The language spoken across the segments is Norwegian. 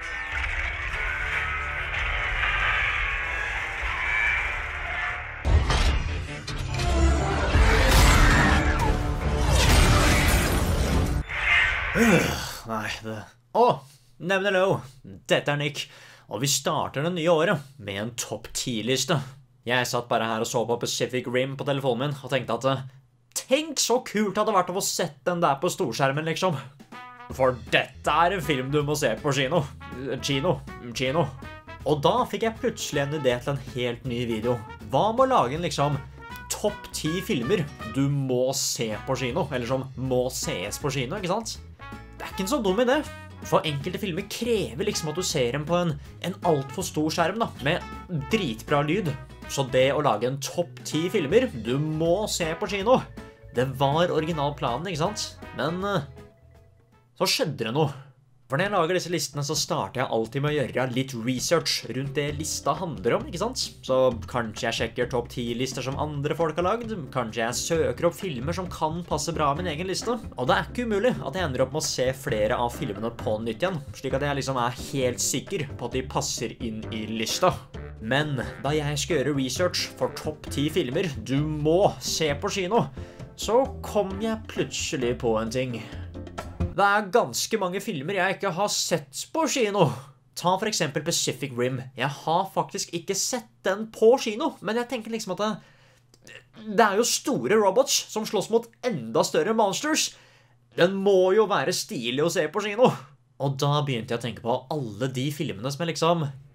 Nei, det... Nevn hello. Dette Nick, og vi starter det nye året med en topp 10-liste. Jeg satt bare her og så på Pacific Rim på telefonen min og tenkte at tenk så kult det hadde vært å få sett den der på storskjermen, liksom. For dette en film du må se på kino. Kino. Og da fikk jeg plutselig en idé til en helt ny video. Hva med å lage en liksom topp 10 filmer du må se på kino, eller som må ses på kino, ikke sant? Det ikke en så dum idé. For enkelte filmer krever liksom at du ser dem på en alt for stor skjerm da, med dritbra lyd. Så det å lage en topp 10 filmer du må se på kino, det var originalplanen, ikke sant? Men så skjedde det noe. For når jeg lager disse listene så starter jeg alltid med å gjøre litt research rundt det lista handler om, ikke sant? Så kanskje jeg sjekker topp 10-lister som andre folk har lagd, kanskje jeg søker opp filmer som kan passe bra med min egen liste. Og det ikke umulig at jeg ender opp med å se flere av filmene på nytt igjen, slik at jeg liksom helt sikker på at de passer inn i lista. Men da jeg skal gjøre research for topp 10 filmer du må se på kino, så kom jeg plutselig på en ting. Det ganske mange filmer jeg ikke har sett på kino. Ta for eksempel Pacific Rim. Jeg har faktisk ikke sett den på kino, men jeg tenker liksom at det jo store robots som slåss mot enda større monsters. Den må jo være stilig å se på kino. Og da begynte jeg å tenke på alle de filmene som jeg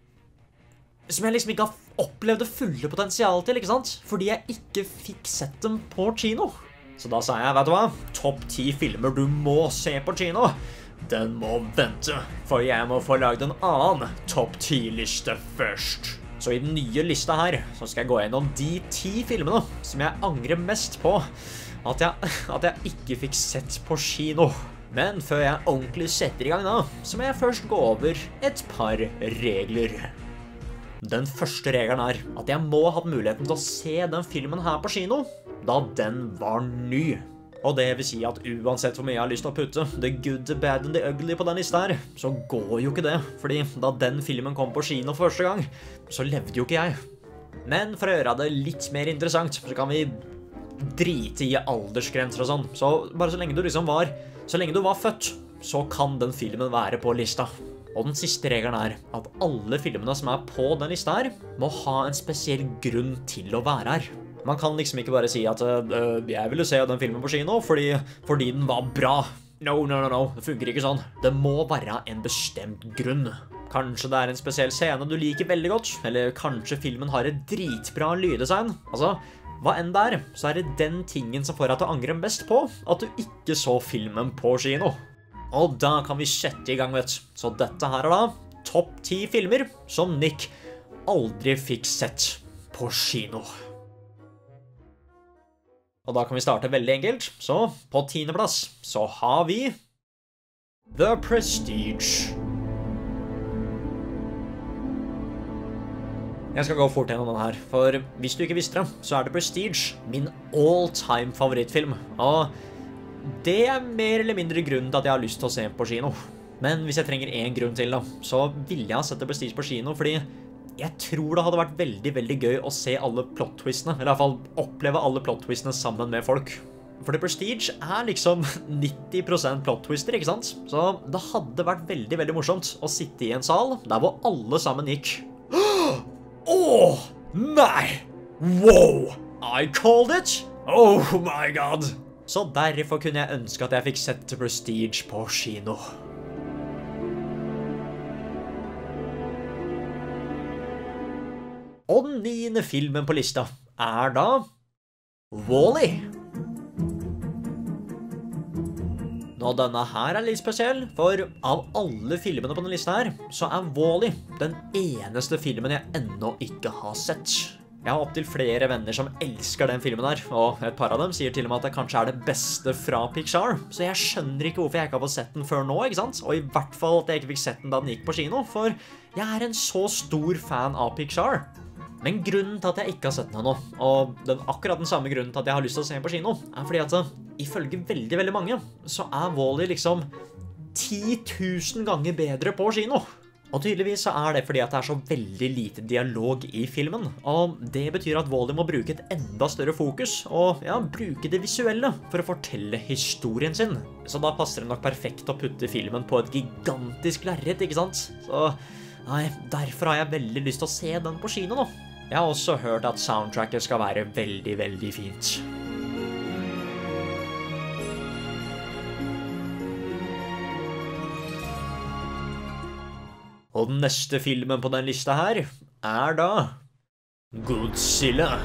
liksom ikke har opplevd det fulle potensial til, ikke sant? Fordi jeg ikke fikk sett dem på kino. Så da sa jeg, vet du hva? Topp 10 filmer du må se på kino. Den må vente, for jeg må få laget en annen topp 10-liste først. Så i den nye lista her, så skal jeg gå gjennom de 10 filmene som jeg angrer mest på at jeg ikke fikk sett på kino. Men før jeg ordentlig setter i gang da, så må jeg først gå over et par regler. Den første regelen at jeg må ha hatt muligheten til å se den filmen her på kino, da den var ny. Og det vil si at uansett hvor mye jeg har lyst til å putte the good, the bad and the ugly på den lista her, så går jo ikke det, fordi da den filmen kom på kino for første gang, så levde jo ikke jeg. Men for å gjøre det litt mer interessant, så kan vi drite i aldersgrenser og sånn. Så bare så lenge du var født, så kan den filmen være på lista. Og den siste regelen at alle filmene som på den lista her, må ha en spesiell grunn til å være her. Man kan liksom ikke bare si at jeg ville se den filmen på kino fordi den var bra. No, det funker ikke sånn. Det må være en bestemt grunn. Kanskje det en spesiell scene du liker veldig godt, eller kanskje filmen har et dritbra lyddesign. Altså, hva enn det så det den tingen som får deg til å angre best på at du ikke så filmen på kino. Og da kan vi sette i gang, vet du. Så dette her da topp 10 filmer som Nick aldri fikk sett på kino. Og da kan vi starte veldig enkelt. Så på 10. plass så har vi The Prestige. Jeg skal gå fort gjennom den her, for hvis du ikke visste det, så The Prestige min all-time favorittfilm. Og det mer eller mindre grunnen til at jeg har lyst til å se på kino. Men hvis jeg trenger en grunn til da, så ville jeg ha sett The Prestige på kino, fordi jeg tror det hadde vært veldig, veldig gøy å se alle plot-twistene, eller i hvert fall oppleve alle plot-twistene sammen med folk. For The Prestige liksom 90% plot-twister, ikke sant? Så det hadde vært veldig, veldig morsomt å sitte i en sal der hvor alle sammen gikk. Åh, nei! Wow! I called it! Oh my god! Så derfor kunne jeg ønske at jeg fikk sett The Prestige på kino. Og den 9. filmen på lista da Wall-E. Nå, denne her litt spesiell, for av alle filmene på denne lista her, så Wall-E den eneste filmen jeg ennå ikke har sett. Jeg har opptil flere venner som elsker den filmen her, og et par av dem sier til og med at det kanskje det beste fra Pixar, så jeg skjønner ikke hvorfor jeg ikke har fått sett den før nå, ikke sant? Og i hvert fall at jeg ikke fikk sett den da den gikk på kino, for jeg en så stor fan av Pixar. Men grunnen til at jeg ikke har sett den ennå, og akkurat den samme grunnen til at jeg har lyst til å se den på kino, fordi at ifølge veldig, veldig mange, så Wall-E liksom 10 000 ganger bedre på kino. Og tydeligvis så det fordi at det så veldig lite dialog i filmen, og det betyr at Wall-E må bruke et enda større fokus, og ja, bruke det visuelle for å fortelle historien sin. Så da passer det nok perfekt å putte filmen på et gigantisk lerret, ikke sant? Så nei, derfor har jeg veldig lyst til å se den på kino nå. Jeg har også hørt at soundtracket skal være veldig, veldig fint. Og den neste filmen på den lista her da Godzilla.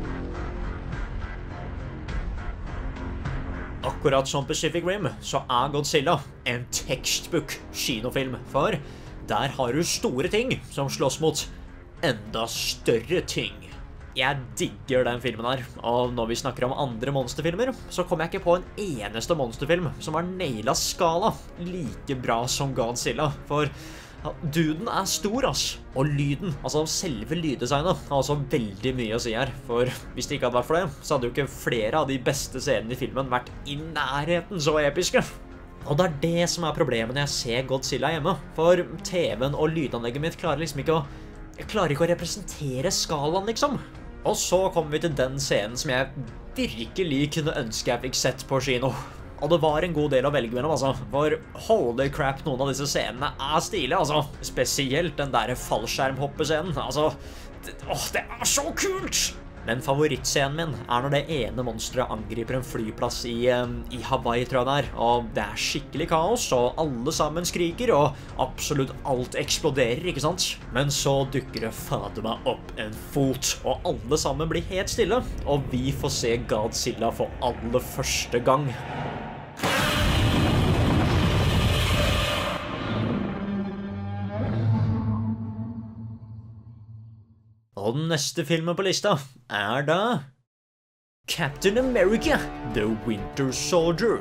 Akkurat som Pacific Rim så Godzilla en textbook kinofilm, for der har du store ting som slåss mot enda større ting. Jeg digger den filmen her, og når vi snakker om andre monsterfilmer, så kommer jeg ikke på en eneste monsterfilm som har nailet skala like bra som Godzilla, for duden stor, ass. Og lyden, altså selve lyddesignet, har også veldig mye å si her. For hvis det ikke hadde vært for det, så hadde jo ikke flere av de beste scenene i filmen vært i nærheten så episke. Og det det som problemet når jeg ser Godzilla hjemme. For TV-en og lydanlegget mitt klarer liksom ikke å representere skalaen, liksom. Og så kommer vi til den scenen som jeg virkelig kunne ønske jeg fikk sett på kino. Og det var en god del å velge mellom, altså. For holy crap, noen av disse scenene stilige, altså. Spesielt den der fallskjermhoppescenen, altså. Det så kult! Men favorittscenen min når det ene monsteret angriper en flyplass i Hawaii, tror jeg det og det skikkelig kaos, og alle sammen skriker, og absolutt alt eksploderer, ikke sant? Men så dukker det fader meg opp en fot, og alle sammen blir helt stille, og vi får se Godzilla for aller første gang. Og den neste filmen på lista da Captain America, The Winter Soldier.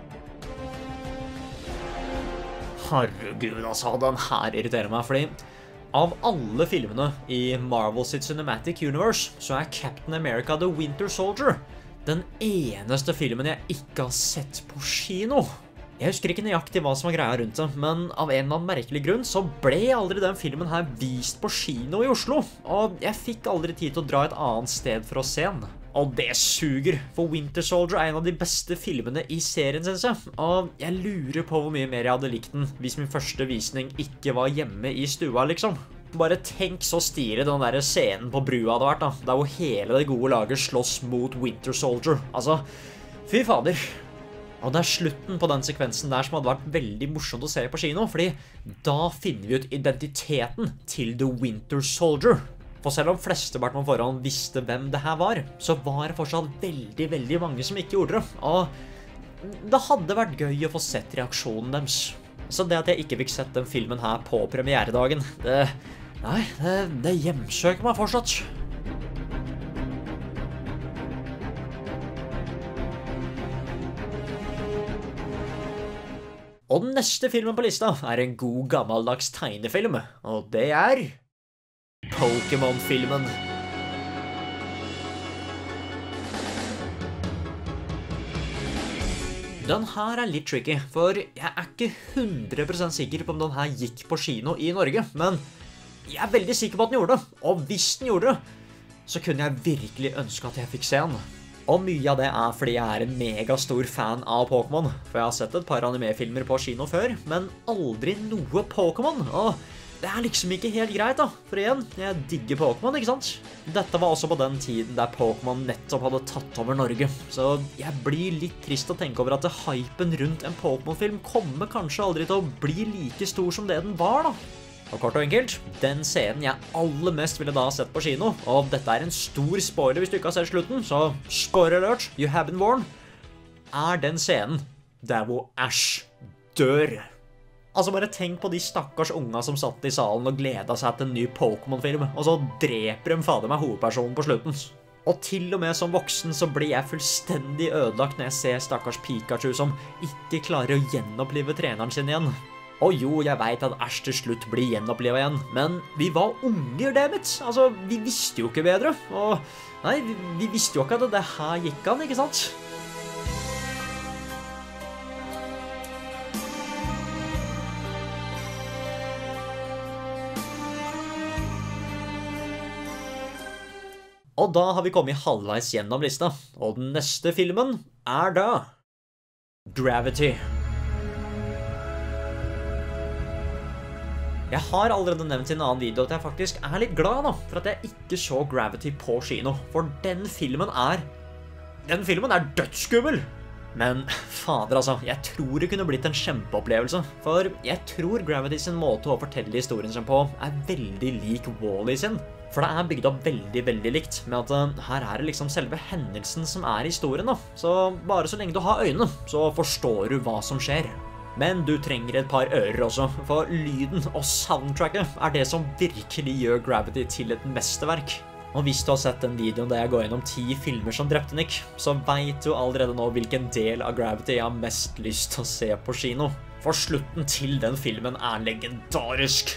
Herregud, altså, den her irriterer meg, fordi av alle filmene i Marvel sitt Cinematic Universe, så Captain America, The Winter Soldier den eneste filmen jeg ikke har sett på kino. Jeg husker ikke nøyaktig hva som var greia rundt det, men av en eller annen merkelig grunn så ble aldri den filmen her vist på kino i Oslo, og jeg fikk aldri tid til å dra et annet sted for å se den. Og det suger, for Winter Soldier en av de beste filmene i serien, synes jeg, og jeg lurer på hvor mye mer jeg hadde likt den hvis min første visning ikke var hjemme i stua, liksom. Bare tenk så stilig den der scenen på brua hadde vært da, der hvor hele det gode laget slåss mot Winter Soldier. Altså, fy fader. Og det slutten på den sekvensen der som hadde vært veldig morsomt å se på kino, fordi da finner vi ut identiteten til The Winter Soldier. For selv om flesteparten på forhånd visste hvem det her var, så var det fortsatt veldig, veldig mange som ikke gjorde det. Og det hadde vært gøy å få sett reaksjonen deres. Så det at jeg ikke fikk sett den filmen her på premieredagen, det hjemsøker meg fortsatt. Og den neste filmen på lista en god gammeldags tegnefilm, og det Pokémon-filmen. Den her litt tricky, for jeg ikke 100% sikker på om den her gikk på kino i Norge, men jeg veldig sikker på at den gjorde det, og hvis den gjorde det, så kunne jeg virkelig ønske at jeg fikk se den. Og mye av det fordi jeg en megastor fan av Pokémon, for jeg har sett et par anime-filmer på kino før, men aldri noe Pokémon, og det liksom ikke helt greit da, for igjen, jeg digger Pokémon, ikke sant? Dette var også på den tiden der Pokémon nettopp hadde tatt over Norge, så jeg blir litt trist å tenke over at hypen rundt en Pokémon-film kommer kanskje aldri til å bli like stor som det den var da. Og kort og enkelt, den scenen jeg aller mest ville da ha sett på kino, og dette en stor spoiler hvis du ikke har sett slutten, så spoiler alert, you have been warned, den scenen der hvor Ash dør. Altså bare tenk på de stakkars unga som satt i salen og gledet seg til en ny Pokémon-film, og så dreper de fader meg hovedpersonen på slutten. Og til og med som voksen så blir jeg fullstendig ødelagt når jeg ser stakkars Pikachu som ikke klarer å gjenopplive treneren sin igjen. Og jo, jeg vet at Ash til slutt blir gjenopplivet igjen, men vi var unger, dammit. Altså, vi visste jo ikke bedre. Og nei, vi visste jo ikke at det her gikk an, ikke sant? Og da har vi kommet halvveis gjennom lista, og den neste filmen er da Gravity. Jeg har allerede nevnt i en annen video at jeg faktisk er litt glad da, for at jeg ikke så Gravity på kino, for den filmen er dødsskummel. Men fader altså, jeg tror det kunne blitt en kjempeopplevelse, for jeg tror Gravity sin måte å fortelle historien sin på er veldig lik Wall-E sin. For det er bygd opp veldig, veldig likt, med at her er det liksom selve hendelsen som er historien da. Så bare så lenge du har øynene, så forstår du hva som skjer. Men du trenger et par ører også, for lyden og soundtracket er det som virkelig gjør Gravity til et mesterverk. Og hvis du har sett den videoen der jeg går gjennom 10 filmer som drepte Nick, så vet du allerede nå hvilken del av Gravity jeg har mest lyst til å se på kino. For slutten til den filmen er legendarisk.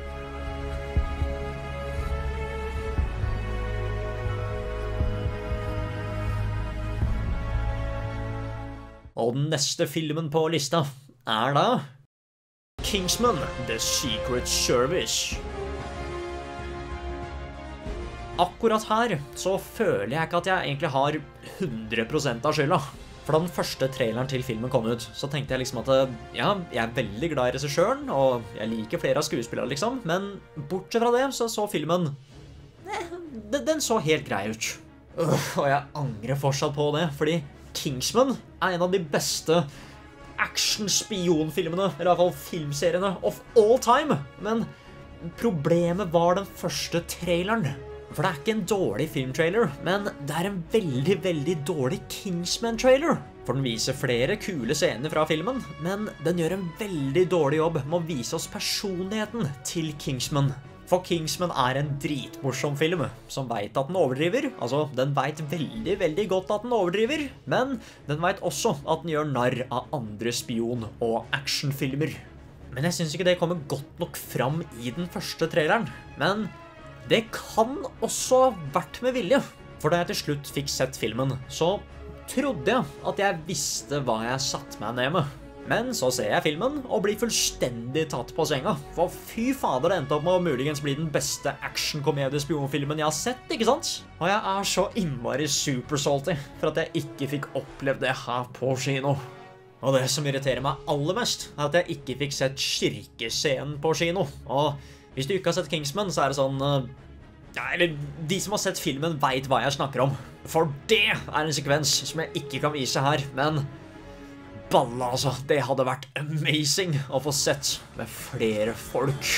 Og den neste filmen på lista er da Kingsman: The Secret Service. Akkurat her så føler jeg ikke at jeg egentlig har 100% av skylda. For da den første traileren til filmen kom ut, så tenkte jeg liksom at ja, jeg er veldig glad i regissøren, og jeg liker flere av skuespillere liksom, men bortsett fra det så filmen, den så helt grei ut. Og jeg angrer fortsatt på det, fordi Kingsman er en av de beste action-spionfilmene, eller i hvert fall filmseriene of all time. Men problemet var den første traileren. For det er ikke en dårlig filmtrailer, men det er en veldig, veldig dårlig Kingsman-trailer. For den viser flere kule scener fra filmen, men den gjør en veldig dårlig jobb med å vise oss personligheten til Kingsman. For Kingsman er en dritmorsom film, som vet at den overdriver. Altså, den vet veldig, veldig godt at den overdriver, men den vet også at den gjør narr av andre spion- og actionfilmer. Men jeg synes ikke det kommer godt nok fram i den første traileren. Men det kan også ha vært med vilje. For da jeg til slutt fikk sett filmen, så trodde jeg at jeg visste hva jeg satt meg ned med. Men så ser jeg filmen og blir fullstendig tatt på senga. For fy fader, det endte opp med å muligens bli den beste action-komedie-spionfilmen jeg har sett, ikke sant? Og jeg er så innmari super-salty for at jeg ikke fikk opplevd det her på kino. Og det som irriterer meg aller mest, er at jeg ikke fikk sett kirkescenen på kino. Og hvis du ikke har sett Kingsman, så er det sånn eller de som har sett filmen vet hva jeg snakker om. For det er en sekvens som jeg ikke kan vise her, men balla altså, det hadde vært amazing å få sett med flere folk.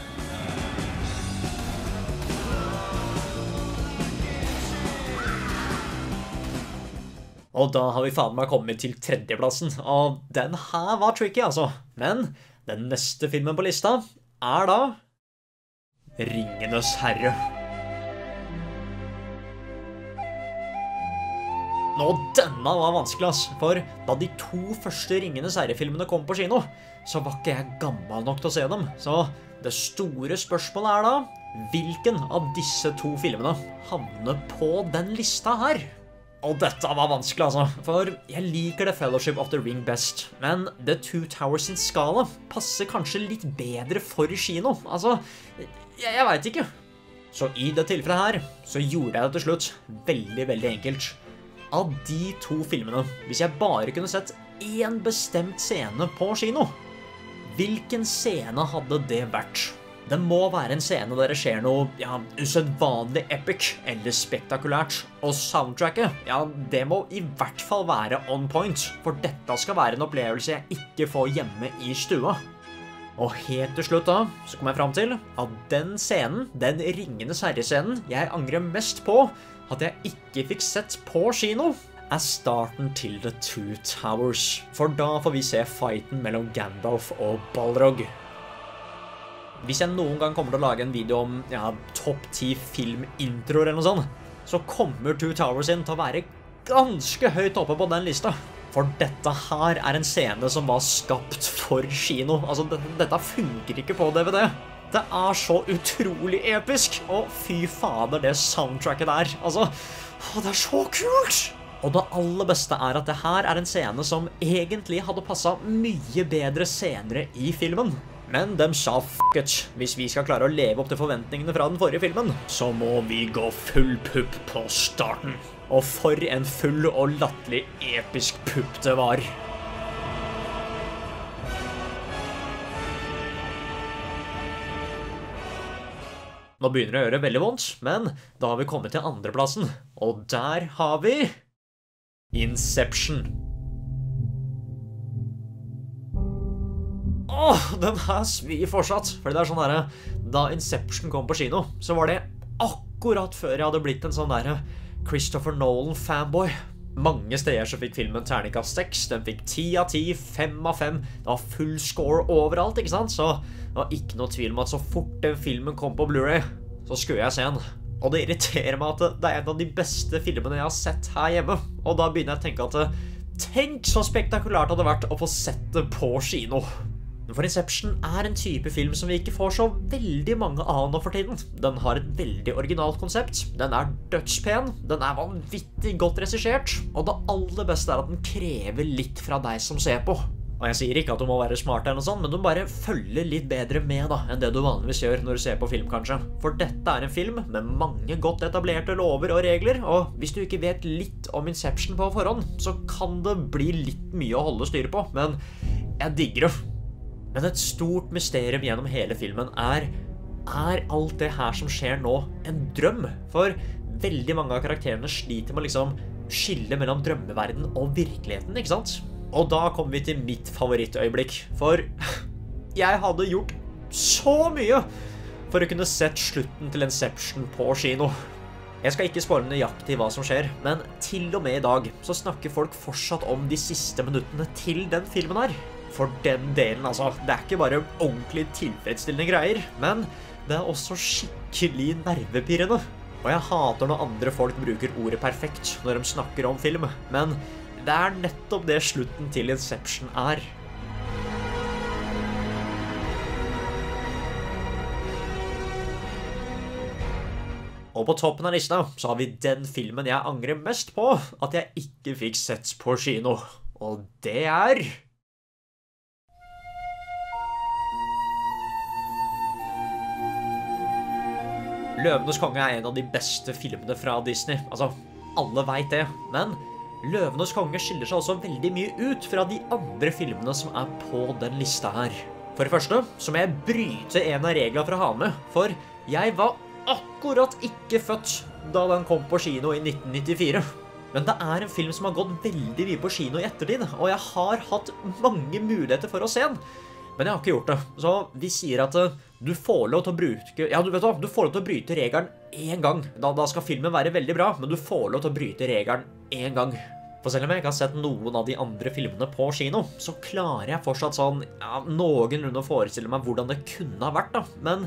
Og da har vi faen meg kommet til tredjeplassen, og den her var tricky altså. Men den neste filmen på lista er da Ringenes Herre. Nå, denne var vanskelig, ass. For da de 2 første Ringenes Herre-filmene kom på kino, så var ikke jeg gammel nok til å se dem. Så det store spørsmålet er da, hvilken av disse 2 filmene havner på den lista her? Og dette var vanskelig, altså. For jeg liker The Fellowship of the Ring best, men The Two Towers sin skala passer kanskje litt bedre for kino. Altså, jeg vet ikke. Så i det tilfellet her, så gjorde jeg det til slutt veldig, veldig enkelt. Av de 2 filmene, hvis jeg bare kunne sett en bestemt scene på kino, hvilken scene hadde det vært? Det må være en scene der det skjer noe, ja, usedvanlig epic eller spektakulært. Og soundtracket, ja, det må i hvert fall være on point, for dette skal være en opplevelse jeg ikke får hjemme i stua. Og helt til slutt da, så kom jeg frem til at den scenen, den Ringenes Herre-scenen jeg angrer mest på at jeg ikke fikk sett på kino, er starten til The Two Towers. For da får vi se fighten mellom Gandalf og Balrog. Hvis jeg noen gang kommer til å lage en video om topp 10 filmintroer eller noe sånt, så kommer Two Towers inn til å være ganske høyt oppe på den lista. For dette her er en scene som var skapt for kino. Altså, dette funker ikke på DVD. Det er så utrolig episk, og fy fader det soundtracket der. Altså, det er så kult! Og det aller beste er at det her er en scene som egentlig hadde passet mye bedre senere i filmen. Men de sa fuck it. Hvis vi skal klare å leve opp til forventningene fra den forrige filmen, så må vi gå full pupp på starten. Og for en full og latterlig episk pupp det var. Nå begynner det å gjøre veldig vondt, men da har vi kommet til andreplassen. Og der har vi Inception. Den her svir fortsatt. For det er sånn der, da Inception kom på kino, så var det akkurat før jeg hadde blitt en sånn der Christopher Nolan-fanboy. Mange steder så fikk filmen terningkast 6, den fikk 10 av 10, 5 av 5. Det var full score overalt, ikke sant? Så det var ikke noe tvil om at så fort den filmen kom på Blu-ray, så skulle jeg se den. Og det irriterer meg at det er en av de beste filmene jeg har sett her hjemme. Og da begynner jeg å tenke at tenk så spektakulært det hadde vært å få sett det på kino. For Inception er en type film som vi ikke får så veldig mange av nå for tiden. Den har et veldig originalt konsept, den er dødspen, den er vanvittig godt regissert, og det aller beste er at den krever litt fra deg som ser på. Og jeg sier ikke at du må være smart eller noe sånt, men du bare følger litt bedre med da, enn det du vanligvis gjør når du ser på film kanskje. For dette er en film med mange godt etablerte lover og regler, og hvis du ikke vet litt om Inception på forhånd, så kan det bli litt mye å holde styr på, men jeg digger det. Men et stort mysterium gjennom hele filmen er alt det her som skjer nå en drøm? For veldig mange av karakterene sliter med å liksom skille mellom drømmeverden og virkeligheten, ikke sant? Og da kommer vi til mitt favorittøyeblikk, for jeg hadde gjort så mye for å kunne sett slutten til Inception på kino. Jeg skal ikke spoile nøyaktig hva som skjer, men til og med i dag så snakker folk fortsatt om de siste minuttene til den filmen her. For den delen, altså, det er ikke bare ordentlig tilfredsstillende greier, men det er også skikkelig nervepirrende. Og jeg hater når andre folk bruker ordet perfekt når de snakker om film, men det er nettopp det slutten til Inception er. Og på toppen av lista så har vi den filmen jeg angrer mest på at jeg ikke fikk sett på kino. Og det er Løvenes konge er en av de beste filmene fra Disney. Altså, alle vet det. Men Løvenes konge skiller seg også veldig mye ut fra de andre filmene som er på den lista her. For det første så må jeg bryte en av reglene for å ha med. For jeg var akkurat ikke født da den kom på kino i 1994. Men det er en film som har gått veldig mye på kino i ettertid, og jeg har hatt mange muligheter for å se den. Men jeg har ikke gjort det. Så vi sier at du får lov til å bruke... Ja, du vet hva? Du får lov til å bryte regelen en gang. Da skal filmen være veldig bra, men du får lov til å bryte regelen en gang. For selv om jeg ikke har sett noen av de andre filmene på kino, så klarer jeg fortsatt sånn, ja, noenlunde å forestille meg hvordan det kunne ha vært da. Men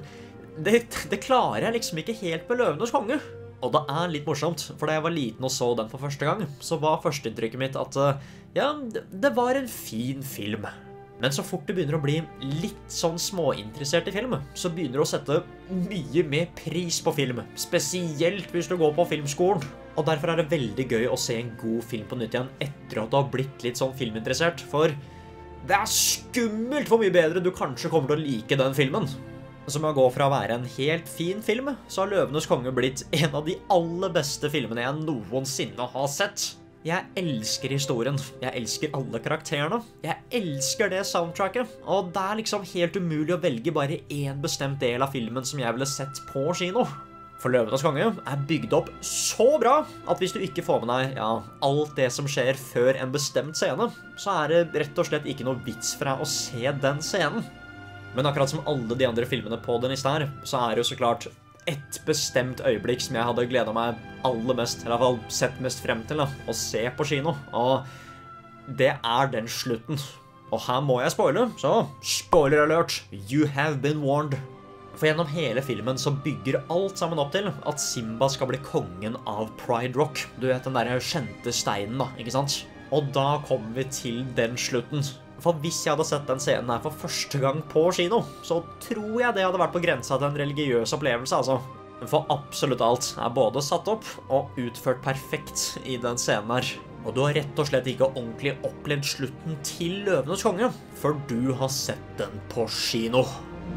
det klarer jeg liksom ikke helt med Løvenes konge. Og det er litt morsomt, for da jeg var liten og så den for første gang, så var førsteinntrykket mitt at, ja, det var en fin film. Men så fort du begynner å bli litt sånn småinteressert i film, så begynner du å sette mye mer pris på film, spesielt hvis du går på filmskolen. Og derfor er det veldig gøy å se en god film på nytt igjen etter at du har blitt litt sånn filminteressert, for det er skummelt hvor mye bedre du kanskje kommer til å like den filmen. Så med å gå fra å være en helt fin film, så har Løvenes konge blitt en av de aller beste filmene jeg noensinne har sett. Jeg elsker historien, jeg elsker alle karakterene, jeg elsker det soundtracket, og det er liksom helt umulig å velge bare en bestemt del av filmen som jeg ville sett på kino. For Løvenes konge er bygd opp så bra at hvis du ikke får med deg, ja, alt det som skjer før en bestemt scene, så er det rett og slett ikke noe vits fra å se den scenen. Men akkurat som alle de andre filmene på den lista her, så er det jo så klart et bestemt øyeblikk som jeg hadde gledet meg aller mest, eller i hvert fall sett mest frem til da, å se på kino. Og det er den slutten. Og her må jeg spoile, så spoiler alert, you have been warned. For gjennom hele filmen så bygger alt sammen opp til at Simba skal bli kongen av Pride Rock. Du vet den der kjente steinen da, ikke sant? Og da kommer vi til den slutten. For hvis jeg hadde sett den scenen her for første gang på kino, så tror jeg det hadde vært på grensa til en religiøs opplevelse, altså. For absolutt alt er både satt opp og utført perfekt i den scenen her. Og du har rett og slett ikke ordentlig opplevd slutten til Løvenes konge, før du har sett den på kino.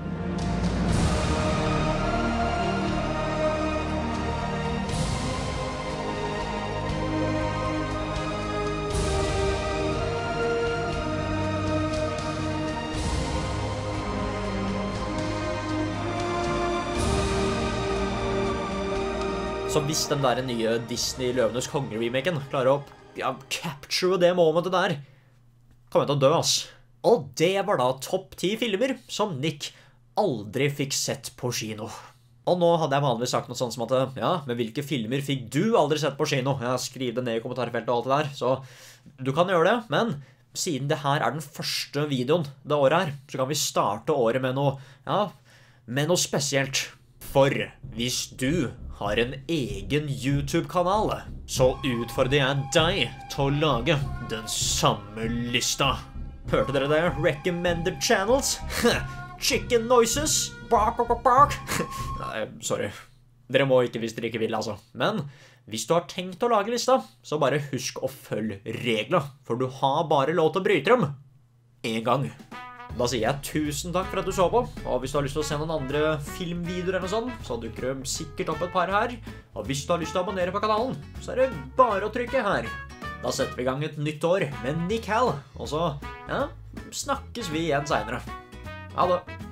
Så hvis den der nye Disney Løvenes konge-remaken klarer å capture det momentet der, kommer jeg til å dø, ass. Og det var da topp 10 filmer som Nick aldri fikk sett på kino. Og nå hadde jeg vanligvis sagt noe sånt som at, ja, men hvilke filmer fikk du aldri sett på kino? Skriv det ned i kommentarfeltet og alt det der, så du kan gjøre det, men siden det her er den første videoen det året her, så kan vi starte året med noe, med noe spesielt. For hvis du har en egen YouTube-kanal, så utfordrer jeg deg til å lage den samme lista. Hørte dere det? Recommended channels? Chicken noises? Bark, bark, bark. Nei, sorry. Dere må ikke hvis dere ikke vil, altså. Men hvis du har tenkt å lage lista, så bare husk å følge regler, for du har bare lov til å bryte dem en gang. Da sier jeg tusen takk for at du så på, og hvis du har lyst til å se noen andre filmvideoer eller noe sånt, så dukker det sikkert opp et par her. Og hvis du har lyst til å abonnere på kanalen, så er det bare å trykke her. Da setter vi i gang et nytt år med Nick Hall, og så, snakkes vi igjen senere. Ha det!